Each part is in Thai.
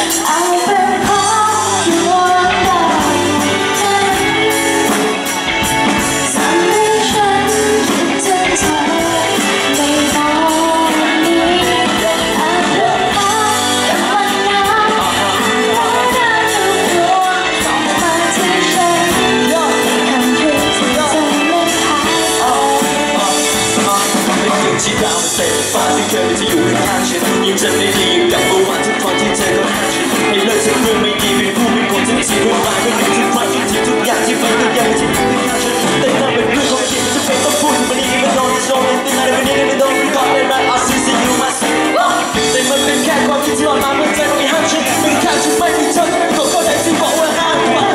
ฟ้าที่เคยจะอยู่ข้างฉันยังจำได้ดีกับเมื่อวานทุกตอนที่เธอก็ห้ามฉันให้เลิกสิ่งเรื่องไม่ดีเป็นผู้เป็นคนที่ไม่ใช่ผู้ร้ายเป็นหนึ่งที่ความจริงทุกอย่างที่ฝันก็ยังไม่ใช่ผู้ที่ทำฉันแต่ถ้าเป็นเรื่องของจริงจะเป็นต้องพูดวันนี้ไม่ต้องโชว์เลยแต่วันนี้ไม่ต้องกอดเลยรักเอาซีซียูมาสิแต่มันเป็นแค่ความคิดที่ออกมาเมื่อใจก็ไม่ห้ามฉันไม่ข้ามฉันไม่มีเธอก็เข้าใจที่บอกว่าห้ามว่า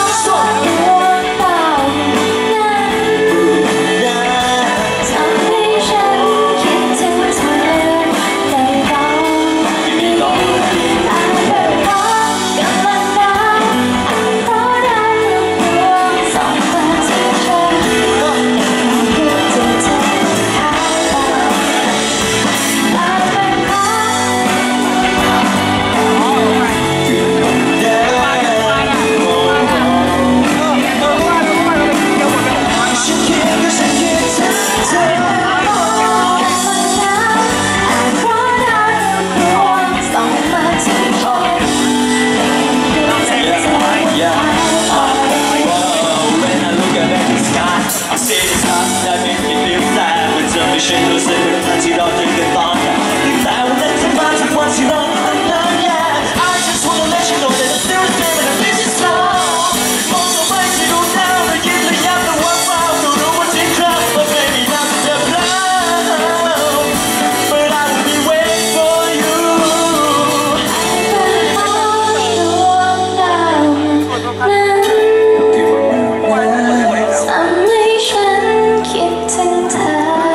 ฉันรู้สึกเหมือนตอนที่เราเจอกันตอนแรกแต่วันนั้นจะมาถึงวันที่เราต้องนาน yeah I just wanna let you know that I'm still there and this is all มองต่อไปที่ดูหน้าและยิ้มและย้ำและว่าเฝ้าก็รู้ว่าที่ครั้ง but baby now to the ground but I will be waiting for you ทำให้ฉันคิดถึงเธอ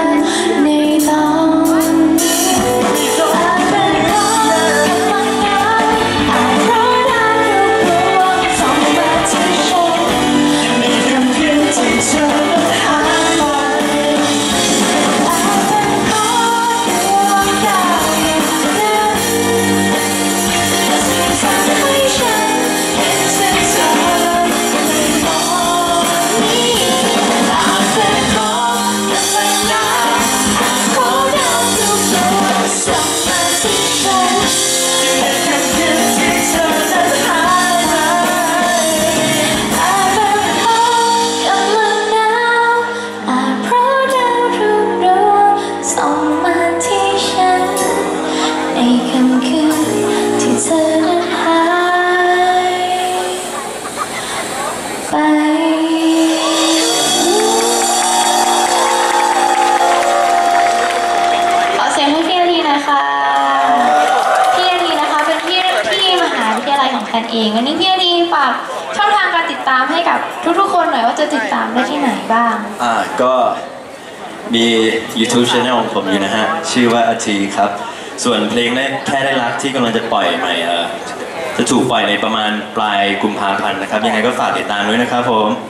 กันเองวันนี้พี่อดีฝากช่องทางการติดตามให้กับทุกๆคนหน่อยว่าจะติดตามได้ที่ไหนบ้างก็มี YouTube Channel ของผมอยู่นะฮะชื่อว่าอาทีครับส่วนเพลงแค่ได้รักที่กำลังจะปล่อยใหม่จะถูกปล่อยในประมาณปลายกุมภาพันธ์นะครับยังไงก็ฝากติดตามด้วยนะครับผม